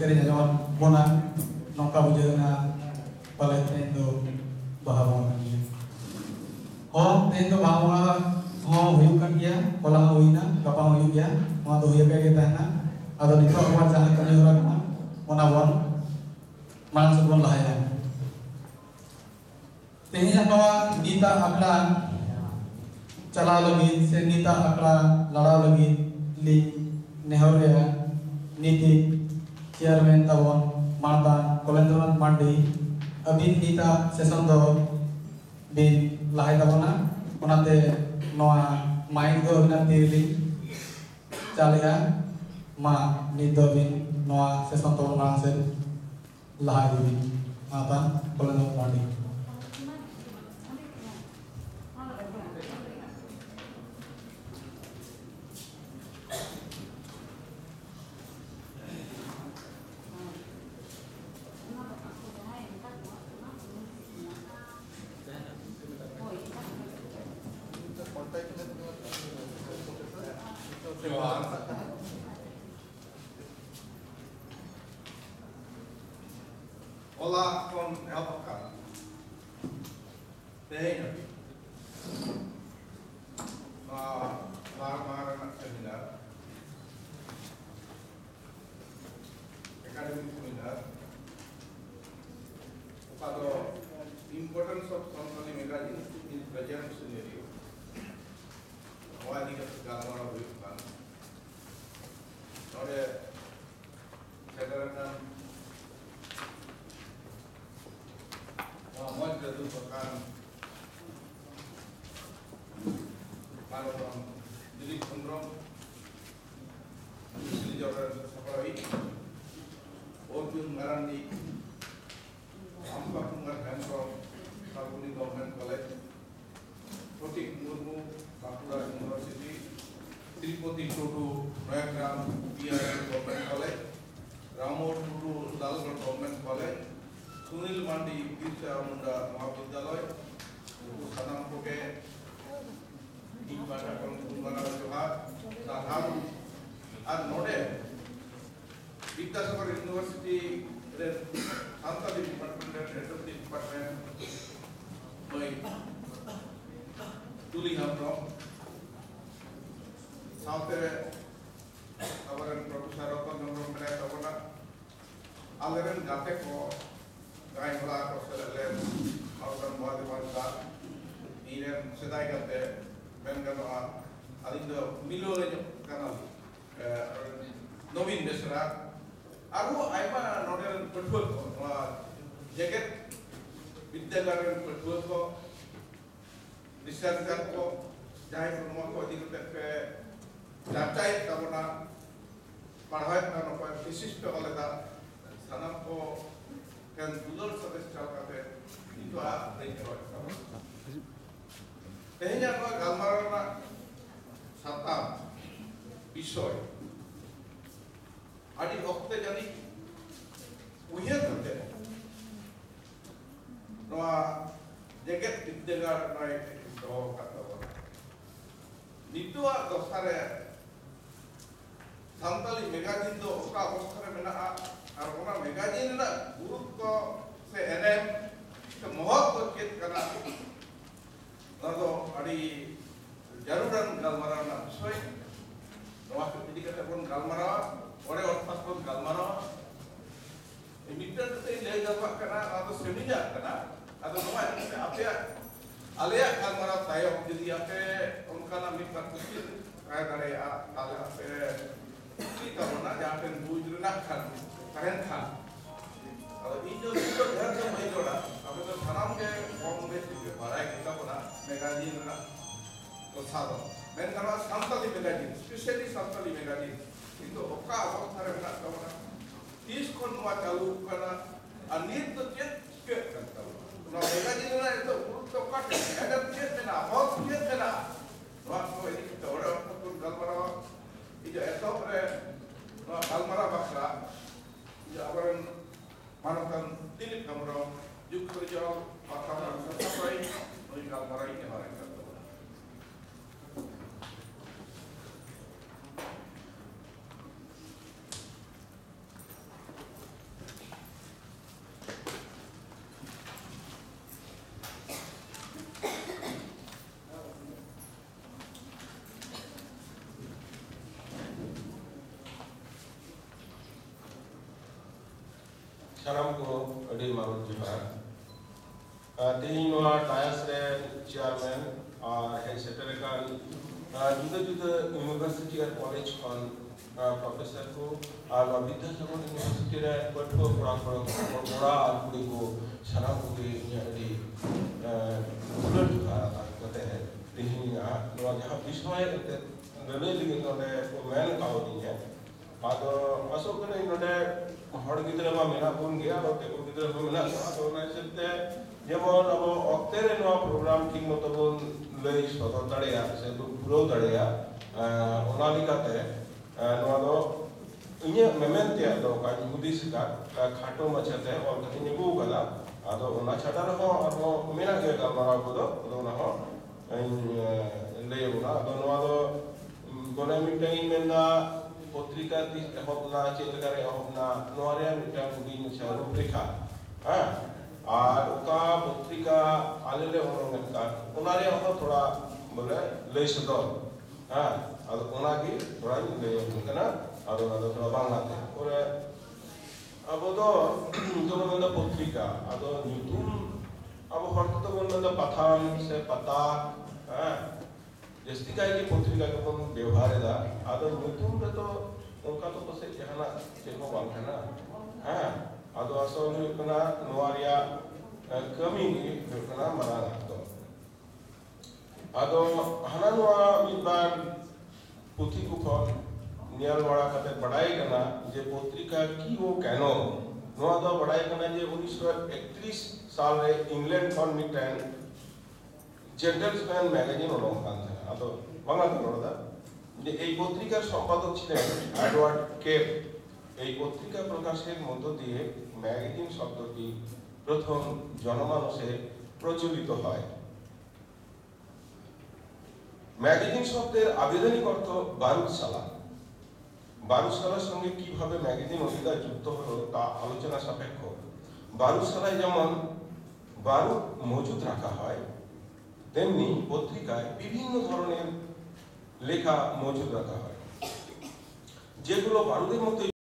sering aja bona nongka bujana pale tendo bahawa ni oh tendo bahawa oh huyuk kan dia pola huyina kapang huyuk ya mau tuh huyuk kayak kita na atau di bawah wajah kami orang menawan mang sebelum layan tehnya kawan kita akla cala lagi senita akla lala lagi li nehorya niti chairman tawon mantan kolendran mandi abin kita session do bin lahai tawona onate noa main do nanti calian ma nido bin noa session tawon langsung lahai bin mantan kolendran mandi Olá, con Elpaca. Tenho. Marana seminar. Academic seminar. About the importance of Sanskrit magazine in present scenario. Why the Galmara will come. Not a federal Mohon kedudukan Malodong Dilik Kumrong Sili Jordan Saparai Orjun Marandi Amba Kumar Hamrom Kalkuni Government College Potik Murmu Bakura University Tirupati Tutu Noyagram PRN Government College Ramor Tutu Dalgar Government College Sunil Mandi Birsa Munda Mahavidyalaya Sanam Koge Ikbata Kumara Johar Saharu and Node Vidyasagar University Santali Department and Head of the Department by Tuli Hamrom South our Professor Ratan Hamrom Menatavana Alaran Gateko Guy Black or Selen, Alton Badimanka, Ian Sedai, Bengama, I think the Milo Canal, Novin Desra. Aru, I'm not a petrol jacket with the garden petrol, research Garco, Jai from Moko, Japtai, Tabona, Parhai, Fishisto, Oleta, Sanako. Kan dulur service cakap itu apa yang kita tehnya apa gambaran satam bisoy adi waktu jadi ujian kerja noa jaket didengar naik itu kata orang itu ada sare Santali magazine itu oka sare mana Arona magazine na guru ko se NM ke mohot kit kana lado adi jaruran galmara na soy waktu jadi kata pun galmara ore ortas pun galmara emitter te le dapat kana atau seminar kana atau nama apa alia galmara tayo jadi apa unkana mikar kecil kayak dari ala apa kita pernah jangan bujurna kan keren kan kalau itu harus main orang apa itu tanam ke form basic barai kita pernah magazine na kosado main karena Santali magazine especially Santali magazine itu oka apa cara nak tahu na diskon mau calu karena anir tu tiap ke kan tahu no magazine na itu urut oka ada tiap na hot tiap na waktu ini kita orang pun galmara itu pada galmara bakra ya orang manakan Dilik Hamrom juga kerja pakar sampai dari galmara ini orang kata. साराम को अड़ी मारो जोहार तेहिं नोआ टायस रे chairman और head secretary जुदा जुदा university और कॉलेज खन प्रोफेसर को और विद्यासागर यूनिवर्सिटी रे पढ़ो पढ़ा बड़ा और कुड़ी को साराम को भी अड़ी उलट करते हैं तेहिं नोआ जहाँ विषय लड़ाई लगी नोडे को मैन काव दी है आदो अशोक ने नोडे हड़ गिद्रा मा मेना बोन गया और ते गिद्रा मा मेना तो ना सेते जेमन अब अक्तेरे नोआ प्रोग्राम ठीक मतो बोन लई सदर दाड़ेया से पुरो दाड़ेया ओना लिकाते नोआ दो इnye मेमेंते दो का हुदिस का खाटो मचते और कति नेबु गला आदो ओना छाड़ा रहो और मेना के गलमारा बदो ओना हो लेबुना आदो नोआ दो गोना मिटाई मेंदा पत्रिका तीस एहबना चेलकारे एहबना नोआरे मिटाई हुदिन छ रुब्रिका हां और उका पत्रिका आलेले ओनका ओनारे हो थोड़ा बोले लई सदो हां आदो ओना की थोड़ा ले कना आदो ना थोड़ा बांगाते और अब तो मंदा पत्रिका आदो न्यूटन अब हरत तो मंदा पथान से पता हां जस्ती का की पत्रिका को व्यवहार दा आदो न्यूटन रे तो उनका तो बस जहाना चेको बांग है ना हां आदो असो कना नोआरिया कमी कना मरा तो आदो हना नोआ मिबार पुथी को खन नियल वाला कते पढ़ाई करना जे पत्रिका की वो कहनो नोआ दो पढ़ाई करना जे 1931 साल रे इंग्लैंड खन मिटेन जेंटलमैन मैगजीन ओडों कान था आदो बांगा तो नोदा যে এই পত্রিকার সম্পাদক ছিলেন এডওয়ার্ড কেপ এই পত্রিকা প্রকাশের মধ্য দিয়ে ম্যাগাজিন শব্দটি প্রথম জনমানসে প্রচলিত হয় ম্যাগাজিন শব্দের আবিধানিক অর্থ বারুদশালা বারুদশালার সঙ্গে কিভাবে ম্যাগাজিন অধিকার যুক্ত হলো তা আলোচনা সাপেক্ষ বারুদশালায় যেমন বারুদ মজুদ রাখা হয় তেমনি পত্রিকায় বিভিন্ন ধরনের লেখা মজুদ রাখা হয় যেগুলো বারুদের মতো